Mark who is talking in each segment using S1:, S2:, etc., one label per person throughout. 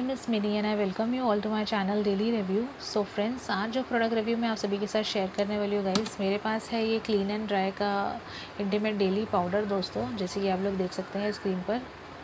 S1: Name is Mini and I welcome you all to my channel daily review. So friends, आज जो product review मैं आप सभी के साथ शेयर करने वाली हूँ गाइस, मेरे पास है ये क्लीन एंड ड्राई का इंटीमेट डेली पाउडर दोस्तों, जैसे कि आप लोग देख सकते हैं स्क्रीन पर।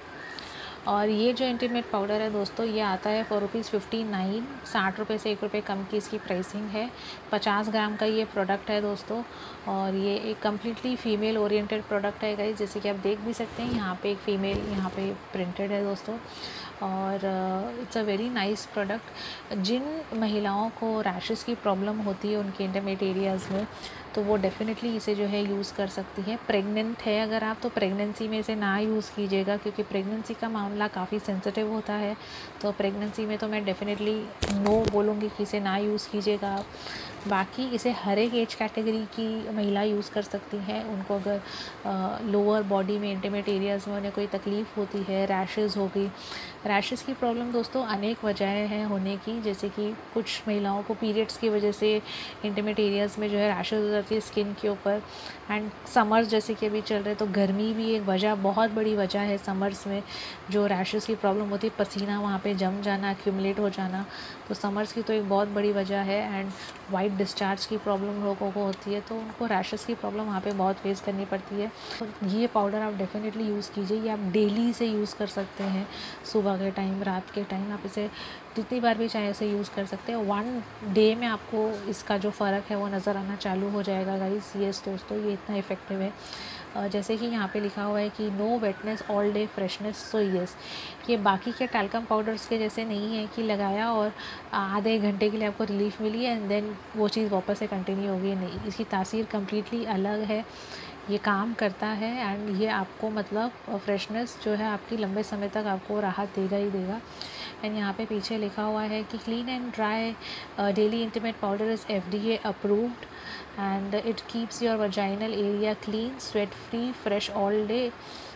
S1: और ये जो इंटीमेट पाउडर है दोस्तों, ये आता है फॉर ₹59। 60 से ₹1 कम की इसकी प्राइसिंग है। 50 ग्राम का ये प्रोडक्ट है दोस्तों, और ये एक कम्प्लीटली फ़ीमेल ओरिएंटेड प्रोडक्ट है गाइस, जैसे कि आप देख भी सकते हैं। यहाँ पे एक फ़ीमेल यहाँ पे प्रिंटेड है दोस्तों, और it's a very nice product. जिन महिलाओं को रैशेस की प्रॉब्लम होती है उनके इंटीमेट एरियाज़ में, तो वो डेफ़िनेटली इसे जो है यूज़ कर सकती है। प्रेग्नेंट है अगर आप, तो प्रेगनेंसी में इसे ना यूज़ कीजिएगा, क्योंकि प्रेगनेंसी का मामला काफ़ी सेंसिटिव होता है। तो प्रेगनेंसी में तो मैं डेफ़िनेटली नो बोलूँगी कि इसे ना यूज़ कीजिएगा आप। बाकी इसे हर एक एज कैटेगरी की महिला यूज़ कर सकती हैं। उनको अगर लोअर बॉडी में इंटीमेट एरियाज़ में उन्हें कोई तकलीफ़ होती है, रैशेज़ हो गई। रैशेज़ की प्रॉब्लम दोस्तों अनेक वजहें हैं होने की, जैसे कि कुछ महिलाओं को पीरियड्स की वजह से इंटीमेट एरियाज़ में जो है रैशेज़ हो जाती है स्किन के ऊपर। एंड समर्स जैसे कि अभी चल रहे, तो गर्मी भी एक वजह, बहुत बड़ी वजह है समर्स में जो रैशेज़ की प्रॉब्लम होती है। पसीना वहाँ पे जम जाना, एक्यूमुलेट हो जाना, तो समर्स की तो एक बहुत बड़ी वजह है। एंड वाइट डिस्चार्ज की प्रॉब्लम लोगों को होती है, तो उनको रैशेज़ की प्रॉब्लम वहाँ पे बहुत फेस करनी पड़ती है। तो ये पाउडर आप डेफ़िनेटली यूज़ कीजिए। ये आप डेली इसे यूज़ कर सकते हैं, सुबह के टाइम, रात के टाइम, आप इसे जितनी बार भी चाहे इसे यूज़ कर सकते हैं। 1 डे में आपको इसका जो फ़र्क है वो नज़र आना चालू हो जाएगा गाइस। यस दोस्तों, ये इतना इफ़ेक्टिव है। जैसे कि यहाँ पे लिखा हुआ है कि no wetness all day freshness. So yes, ये बाकी के टैल्कम पाउडर्स के जैसे नहीं है कि लगाया और आधे घंटे के लिए आपको रिलीफ मिली एंड देन वो चीज़ वापस से कंटिन्यू होगी। नहीं, इसकी तासीर कम्प्लीटली अलग है। ये काम करता है एंड ये आपको मतलब फ्रेशनेस जो है आपकी लंबे समय तक आपको राहत देगा ही देगा। एंड यहाँ पे पीछे लिखा हुआ है कि clean and dry daily intimate powder is FDA approved and it keeps your vaginal area clean, sweat free, fresh all day.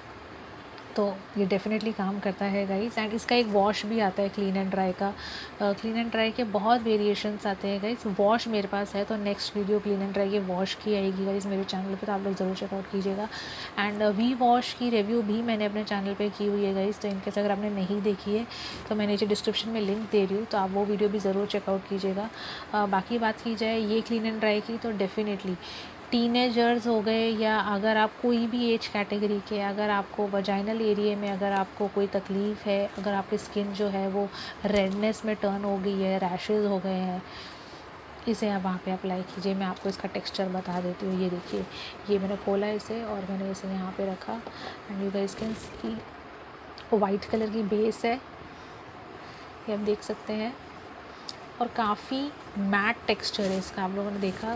S1: तो ये डेफ़िनेटली काम करता है गाइस। एंड इसका एक वॉश भी आता है क्लीन एंड ड्राई का। क्लीन एंड ड्राई के बहुत वेरिएशंस आते हैं गाइस। वॉश मेरे पास है, तो next video clean and dry के वॉश की आएगी गाइस मेरे चैनल पे, तो आप लोग ज़रूर चेकआउट कीजिएगा। एंड वी वॉश की रिव्यू भी मैंने अपने चैनल पे की हुई है गाइस, तो इनकेस अगर आपने नहीं देखी है तो मैं नीचे डिस्क्रिप्शन में लिंक दे रही हूँ, तो आप वो वीडियो भी ज़रूर चेकआउट कीजिएगा। बाकी बात की जाए ये क्लीन एंड ड्राई की, तो डेफ़िनेटली टीनेजर्स हो गए, या अगर आप कोई भी एज कैटेगरी के, अगर आपको वजाइनल एरिया में अगर आपको कोई तकलीफ़ है, अगर आपकी स्किन जो है वो रेडनेस में टर्न हो गई है, रैशेज़ हो गए हैं, इसे आप वहाँ पे अप्लाई कीजिए। मैं आपको इसका टेक्सचर बता देती हूँ। ये देखिए, ये मैंने खोला इसे और मैंने इसे यहाँ पे रखा and you guys can see white colour की बेस है, ये आप देख सकते हैं, और काफ़ी मैट टेक्सचर है इसका। आप लोगों ने देखा,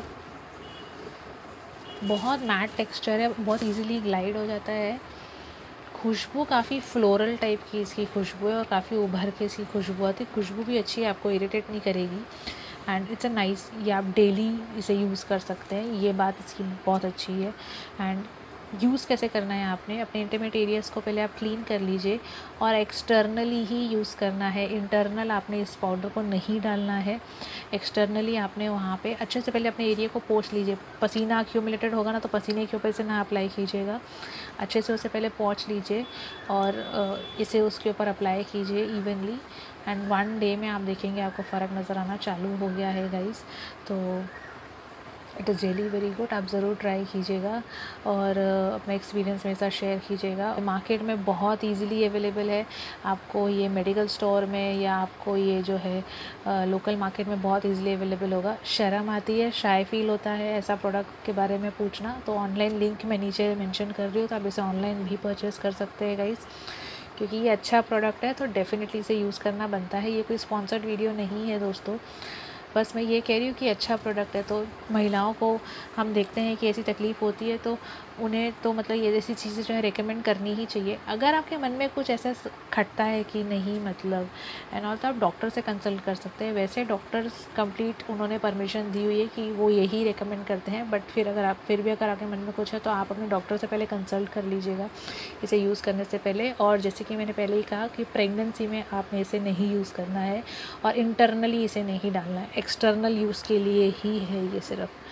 S1: बहुत मैट टेक्सचर है, बहुत इजीली ग्लाइड हो जाता है। खुशबू काफ़ी फ्लोरल टाइप की इसकी खुशबू है, और काफ़ी उभर के इसकी खुशबू आती है। खुशबू भी अच्छी है, आपको इरिटेट नहीं करेगी। एंड इट्स अ नाइस, ये आप डेली इसे यूज़ कर सकते हैं, ये बात इसकी बहुत अच्छी है। एंड यूज़ कैसे करना है, आपने अपने इंटीमेट एरियाज़ को पहले आप क्लीन कर लीजिए, और एक्सटर्नली ही यूज़ करना है। इंटरनल आपने इस पाउडर को नहीं डालना है। एक्सटर्नली आपने वहाँ पे अच्छे से पहले अपने एरिया को पोंछ लीजिए। पसीना एक्यूमुलेटेड होगा ना, तो पसीने के ऊपर से ना अप्लाई कीजिएगा, अच्छे से उसे पहले पोंछ लीजिए और इसे उसके ऊपर अप्लाई कीजिए इवनली। एंड 1 डे में आप देखेंगे आपको फ़र्क नज़र आना चालू हो गया है गाइस। तो it is really very good, आप ज़रूर ट्राई कीजिएगा और अपना एक्सपीरियंस मेरे साथ शेयर कीजिएगा। मार्केट में बहुत इजीली अवेलेबल है, आपको ये मेडिकल स्टोर में या आपको ये जो है लोकल मार्केट में बहुत इजीली अवेलेबल होगा। शर्म आती है, शाय फील होता है ऐसा प्रोडक्ट के बारे में पूछना, तो ऑनलाइन लिंक मैं नीचे मेंशन कर रही हूँ, तो आप इसे ऑनलाइन भी परचेज़ कर सकते हैं गाइस, क्योंकि ये अच्छा प्रोडक्ट है, तो डेफ़िनेटली इसे यूज़ करना बनता है। ये कोई स्पॉन्सर्ड वीडियो नहीं है दोस्तों, बस मैं ये कह रही हूँ कि अच्छा प्रोडक्ट है। तो महिलाओं को हम देखते हैं कि ऐसी तकलीफ़ होती है, तो उन्हें तो मतलब ये जैसी चीज़ें जो है रेकमेंड करनी ही चाहिए। अगर आपके मन में कुछ ऐसा खटता है कि नहीं मतलब एंड ऑल, तो आप डॉक्टर से कंसल्ट कर सकते हैं। वैसे डॉक्टर्स कंप्लीट उन्होंने परमिशन दी हुई है कि वो यही रेकमेंड करते हैं, बट फिर भी अगर आपके मन में कुछ है, तो आप अपने डॉक्टर से पहले कंसल्ट कर लीजिएगा इसे यूज़ करने से पहले। और जैसे कि मैंने पहले ही कहा कि प्रेगनेंसी में आपने इसे नहीं यूज़ करना है, और इंटरनली इसे नहीं डालना है, एक्सटर्नल यूज़ के लिए ही है ये सिर्फ।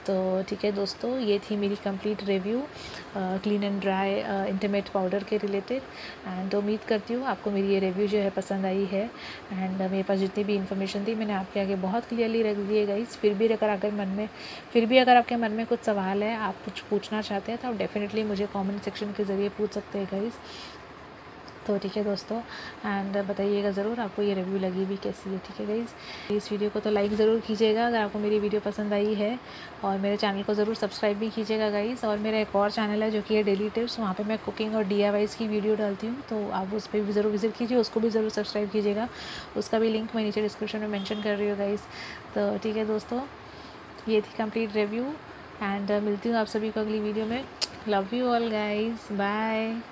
S1: तो ठीक है दोस्तों, ये थी मेरी complete review clean and dry intimate powder के रिलेटेड। एंड उम्मीद करती हूँ आपको मेरी ये रिव्यू जो है पसंद आई है। एंड मेरे पास जितनी भी इन्फॉर्मेशन थी मैंने आपके आगे बहुत क्लियरली रख दी है गाइस। फिर भी अगर आपके मन में कुछ सवाल है, आप कुछ पूछना चाहते हैं, तो आप डेफिनेटली मुझे कमेंट सेक्शन के ज़रिए पूछ सकते हैं गाइस। तो ठीक है दोस्तों, एंड बताइएगा ज़रूर आपको ये रिव्यू लगी भी कैसी है। ठीक है गाइस, इस वीडियो को तो लाइक ज़रूर कीजिएगा अगर आपको मेरी वीडियो पसंद आई है, और मेरे चैनल को ज़रूर सब्सक्राइब भी कीजिएगा गाइस। और मेरा एक और चैनल है जो कि है डेली टिप्स, वहाँ पे मैं कुकिंग और DIYs की वीडियो डालती हूँ, तो आप उस पर भी ज़रूर विजिट कीजिए, उसको भी ज़रूर सब्सक्राइब कीजिएगा। उसका भी लिंक मैं नीचे डिस्क्रिप्शन में मैंशन कर रही हूँ गाइस। तो ठीक है दोस्तों, ये थी कंप्लीट रिव्यू, एंड मिलती हूँ आप सभी को अगली वीडियो में। Love you all guys, bye.